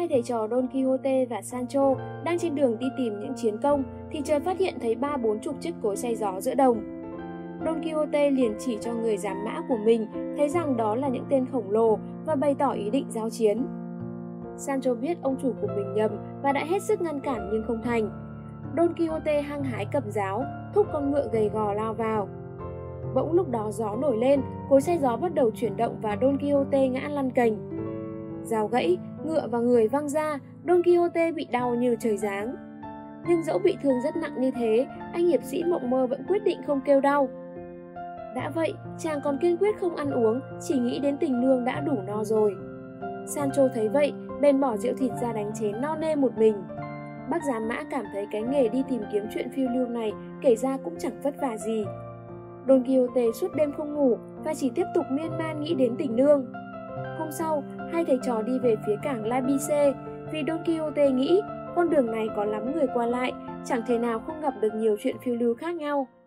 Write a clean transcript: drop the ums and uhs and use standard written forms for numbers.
hai thầy trò Don Quixote và Sancho đang trên đường đi tìm những chiến công thì chợt phát hiện thấy 30-40 chiếc cối xay gió giữa đồng. Don Quixote liền chỉ cho người giám mã của mình, thấy rằng đó là những tên khổng lồ và bày tỏ ý định giao chiến. Sancho biết ông chủ của mình nhầm và đã hết sức ngăn cản nhưng không thành. Don Quixote hăng hái cầm giáo, thúc con ngựa gầy gò lao vào. Bỗng lúc đó gió nổi lên, cối xay gió bắt đầu chuyển động và Don Quixote ngã lăn cành. Giáo gãy, ngựa và người văng ra, Don Quixote bị đau như trời giáng. Nhưng dẫu bị thương rất nặng như thế, anh hiệp sĩ mộng mơ vẫn quyết định không kêu đau. Đã vậy, chàng còn kiên quyết không ăn uống, chỉ nghĩ đến tình nương đã đủ no rồi. Sancho thấy vậy, bèn bỏ rượu thịt ra đánh chén no nê một mình. Bác giám mã cảm thấy cái nghề đi tìm kiếm chuyện phiêu lưu này kể ra cũng chẳng vất vả gì. Don Quixote suốt đêm không ngủ và chỉ tiếp tục miên man nghĩ đến tình nương. Hôm sau, hai thầy trò đi về phía cảng Labice vì Don Quixote nghĩ con đường này có lắm người qua lại, chẳng thể nào không gặp được nhiều chuyện phiêu lưu khác nhau.